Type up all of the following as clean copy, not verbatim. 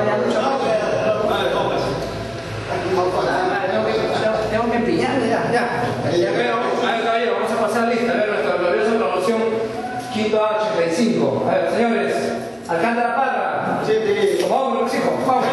ya mucho más. Tengo que pillarle ya. Ya veo. A ver, caballero, vamos a pasar lista. A ver, nuestra gloriosa promoción quinto A85. A ver, señores, Alcántara Parra. Como vamos, los hijos, vamos.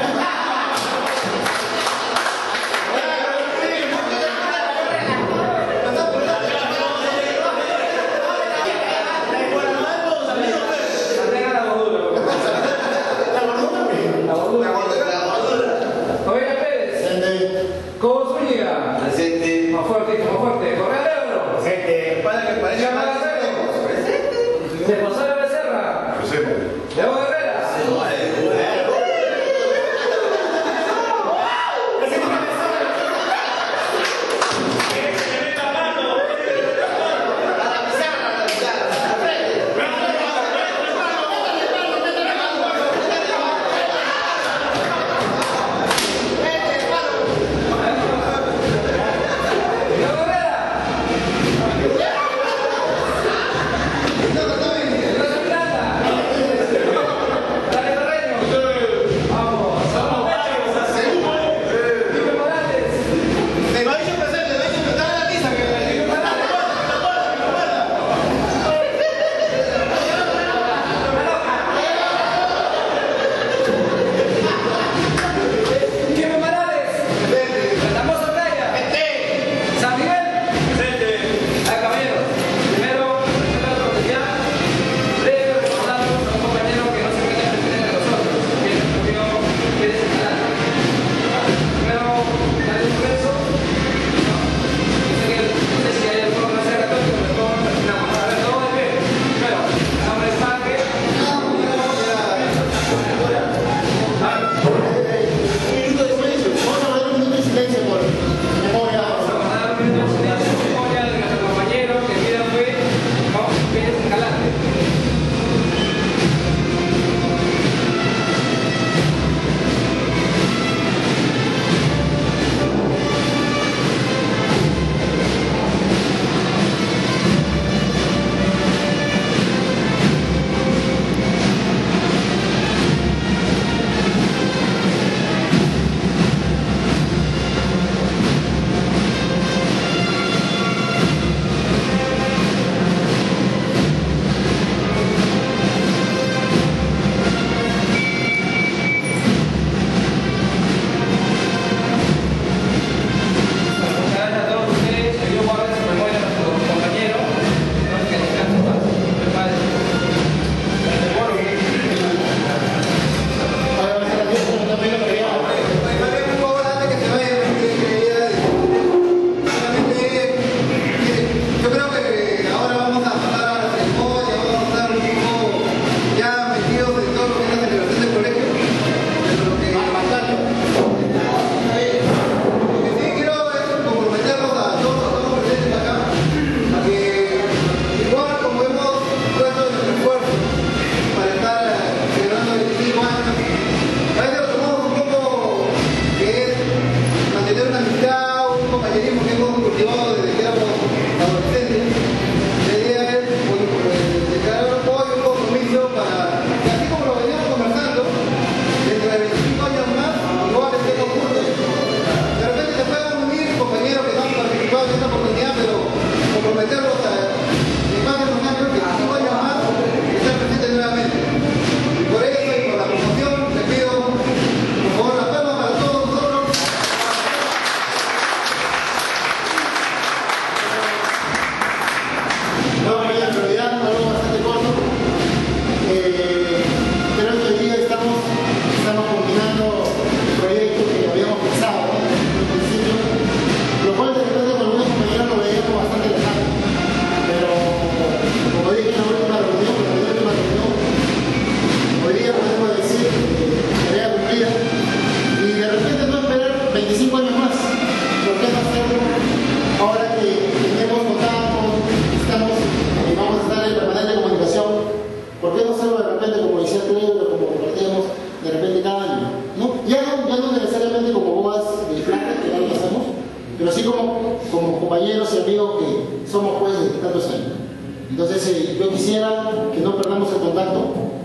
compañeros y amigos que somos pues de tantos años. Entonces yo quisiera que no perdamos el contacto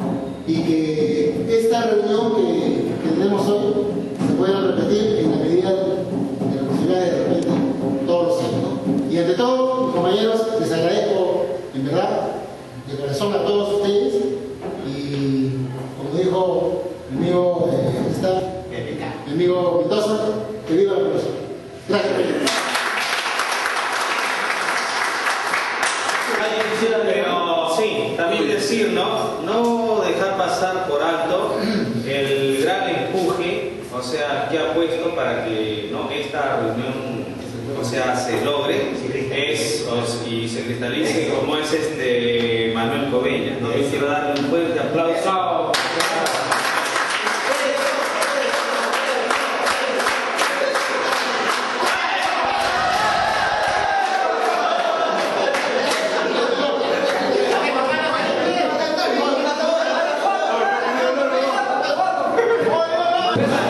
y que esta reunión que tenemos hoy se pueda repetir en la medida de la posibilidad de repente todos los años, ¿no? Y ante todo, compañeros, les agradezco en verdad de corazón a todos ustedes y como dijo mi amigo mi amigo Mendoza, que viva la Mendoza. Gracias. Pero sí, también decir, no dejar pasar por alto el gran empuje, o sea, que ha puesto para que esta reunión, o sea, se logre y se cristalice, como es Manuel Coveñas, ¿no? Yo quiero darle un fuerte aplauso. Gracias.